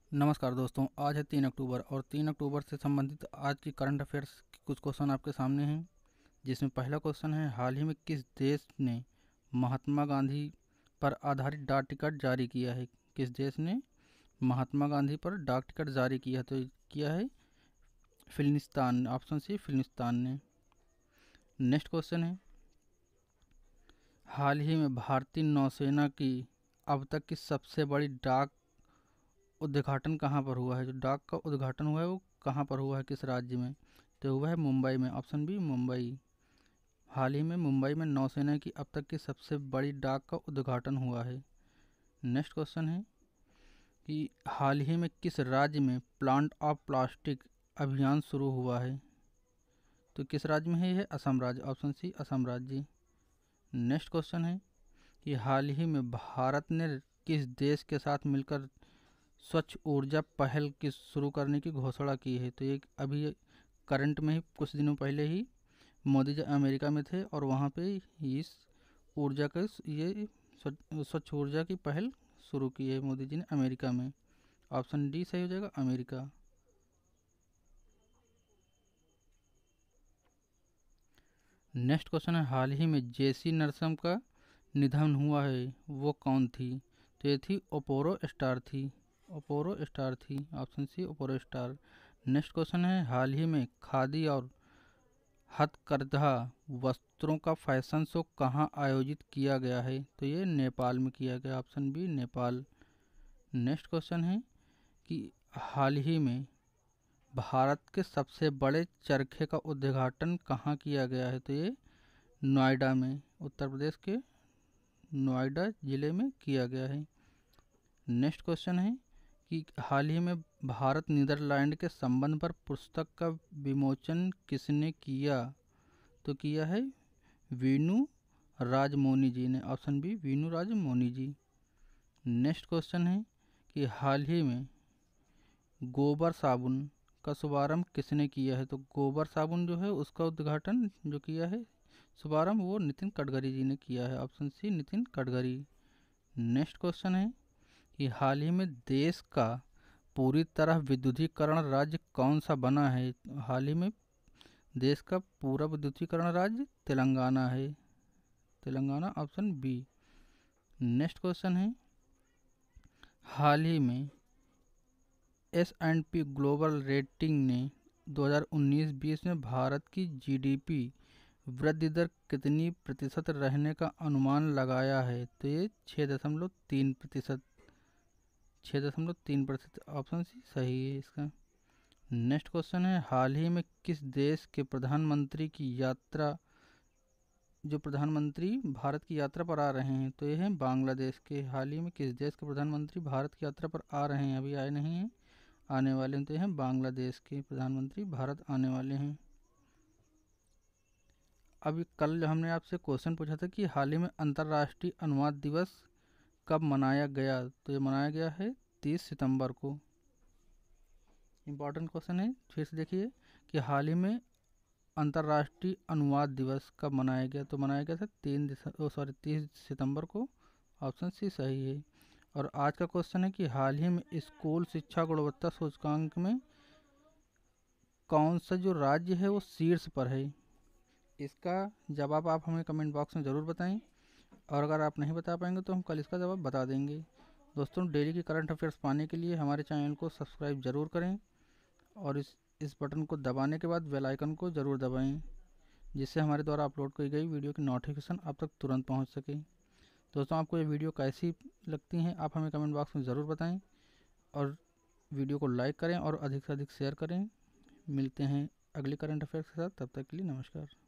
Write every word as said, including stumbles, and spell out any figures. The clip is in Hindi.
नमस्कार दोस्तों, आज है तीन अक्टूबर और तीन अक्टूबर से संबंधित आज की करंट अफेयर्स के कुछ क्वेश्चन आपके सामने हैं। जिसमें पहला क्वेश्चन है, हाल ही में किस देश ने महात्मा गांधी पर आधारित डाक टिकट जारी किया है। किस देश ने महात्मा गांधी पर डाक टिकट जारी किया तो किया है फिलिस्तीन, ऑप्शन सी फिलिस्तीन ने। नेक्स्ट क्वेश्चन है, हाल ही में भारतीय नौसेना की अब तक की सबसे बड़ी डाक उद्घाटन कहाँ पर हुआ है। जो डाक का उद्घाटन हुआ है वो कहाँ पर हुआ है, किस राज्य में, तो हुआ है मुंबई में, ऑप्शन बी मुंबई। हाल ही में मुंबई में नौसेना की अब तक की सबसे बड़ी डाक का उद्घाटन हुआ है। नेक्स्ट क्वेश्चन है कि हाल ही में किस राज्य में प्लांट ऑफ प्लास्टिक अभियान शुरू हुआ है। तो किस राज्य में है यह, असम राज्य, ऑप्शन सी असम राज्य। नेक्स्ट क्वेश्चन है कि हाल ही में भारत ने किस देश के साथ मिलकर स्वच्छ ऊर्जा पहल की शुरू करने की घोषणा की है। तो ये अभी करंट में ही कुछ दिनों पहले ही मोदी जी अमेरिका में थे और वहाँ पे इस ऊर्जा का ये स्वच्छ ऊर्जा की पहल शुरू की है मोदी जी ने अमेरिका में। ऑप्शन डी सही हो जाएगा, अमेरिका। नेक्स्ट क्वेश्चन है, हाल ही में जेसी नरसम का निधन हुआ है, वो कौन थी। तो ये थी ओपोरो स्टार थी, ओपोरो स्टार थी, ऑप्शन सी ओपोरो स्टार। नेक्स्ट क्वेश्चन है, हाल ही में खादी और हथकरघा वस्त्रों का फैशन शो कहाँ आयोजित किया गया है। तो ये नेपाल में किया गया, option B Nepal. Next question है कि हाल ही में भारत के सबसे बड़े चरखे का उद्घाटन कहाँ किया गया है। तो ये नोएडा में, उत्तर प्रदेश के नोएडा जिले में किया गया है। नेक्स्ट क्वेश्चन है कि हाल ही में भारत नीदरलैंड के संबंध पर पुस्तक का विमोचन किसने किया। तो किया है वीनू राजमोनी जी ने, option B Venu Rajamony ji. Next question है कि हाल ही में गोबर साबुन का शुभारंभ किसने किया है। तो गोबर साबुन जो है उसका उद्घाटन जो किया है शुभारंभ वो नितिन गडकरी जी ने किया है, option C Nitin Gadkari. Next question है कि हाल ही में देश का पूरी तरह विद्युतीकरण राज्य कौन सा बना है। हाल ही में देश का पूरा विद्युतीकरण राज्य तेलंगाना है, Telangana, option B. Next question है, हाल ही में S and P Global rating ने दो हज़ार उन्नीस बीस में भारत की जीडीपी वृद्धि दर कितनी प्रतिशत रहने का अनुमान लगाया है। तो ये छः दशमलव तीन प्रतिशत, छः दशमलव तीन प्रतिशत, ऑप्शन सी सही है इसका। नेक्स्ट क्वेश्चन है, हाल ही में किस देश के प्रधानमंत्री की यात्रा, जो प्रधानमंत्री भारत की यात्रा पर आ रहे हैं, तो ये हैं बांग्लादेश के। हाल ही में किस देश के प्रधानमंत्री भारत की यात्रा पर आ रहे हैं, अभी आए नहीं हैं, आने वाले हैं, तो ये हैं बांग्लादेश के प्रधानमंत्री भारत आने वाले हैं। अभी कल हमने आपसे क्वेश्चन पूछा था कि हाल ही में अंतर्राष्ट्रीय अनुवाद दिवस कब मनाया गया। तो ये मनाया गया है तीस सितंबर को। इम्पॉर्टेंट क्वेश्चन है, फिर से देखिए कि हाल ही में अंतर्राष्ट्रीय अनुवाद दिवस कब मनाया गया। तो मनाया गया था तीन दिसंबर सॉरी तीस सितंबर को, ऑप्शन सी सही है। और आज का क्वेश्चन है कि हाल ही में स्कूल शिक्षा गुणवत्ता सूचकांक में कौन सा जो राज्य है वो शीर्ष पर है। इसका जवाब आप हमें कमेंट बॉक्स में ज़रूर बताएं, और अगर आप नहीं बता पाएंगे तो हम कल इसका जवाब बता देंगे। दोस्तों, डेली की करंट अफेयर्स पाने के लिए हमारे चैनल को सब्सक्राइब ज़रूर करें और इस इस बटन को दबाने के बाद बेल आइकन को ज़रूर दबाएं, जिससे हमारे द्वारा अपलोड की गई वीडियो की नोटिफिकेशन आप तक तुरंत पहुंच सके। दोस्तों, आपको ये वीडियो कैसी लगती हैं आप हमें कमेंट बॉक्स में ज़रूर बताएं, और वीडियो को लाइक करें और अधिक से अधिक शेयर करें। मिलते हैं अगली करंट अफेयर्स के साथ, तब तक के लिए नमस्कार।